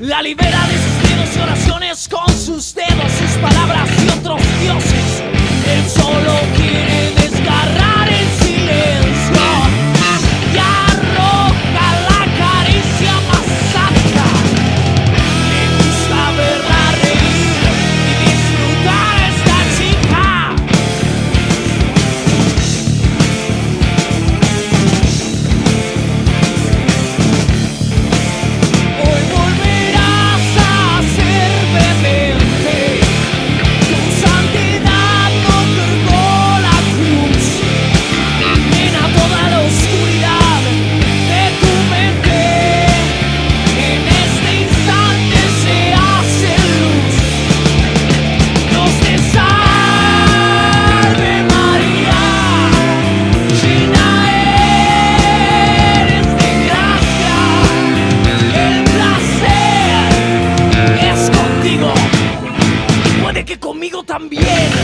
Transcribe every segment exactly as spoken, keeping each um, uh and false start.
La libera de sus miedos y oraciones con sus dedos, sus palabras y otros dioses. Él solo quiere desgarrar el silencio y arroja la caricia más santa. Le gusta verla reír y disfrutar a esta chica. Hoy volverás a ser rebelde. Tu santidad no cargó la cruz. Llena toda la oscuridad de tu mente. En este instante se hace luz. Dios te salve María, llena eres de gracia. El placer es contigo, puede que conmigo también.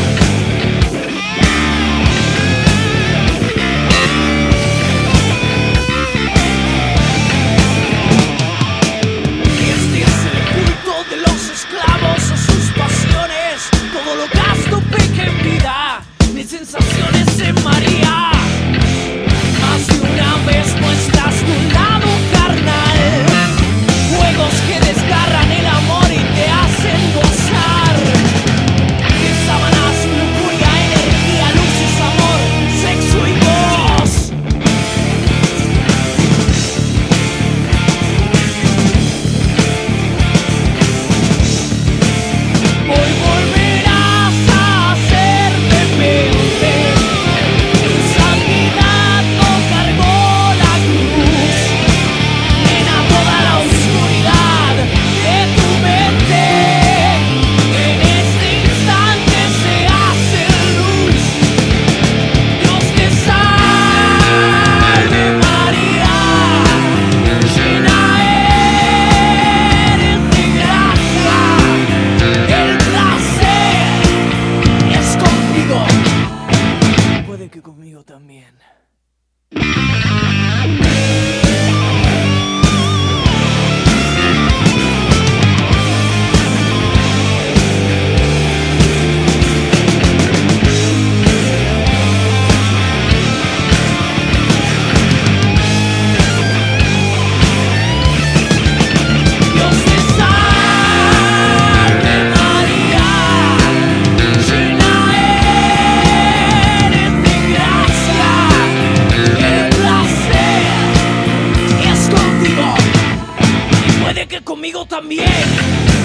Este es el culto de los esclavos a sus pasiones. Todo lo gasto peca en vida, mis sensaciones en María. Más de una vez muestras tu lado carnal, juegos que desgarran el amor y te hacen gozar. De sábanas, lujuria, energía, luces, amor, sexo y voz. Hoy volverás a ser rebelde. Tu santidad no cargó la cruz. Llena toda la oscuridad de tu mente. En este instante se hace luz. Dios te salve María, llena eres de gracia. El placer es contigo, puede que conmigo también. Dios te salve María, llena eres de gracia. El placer es contigo y puede que conmigo también.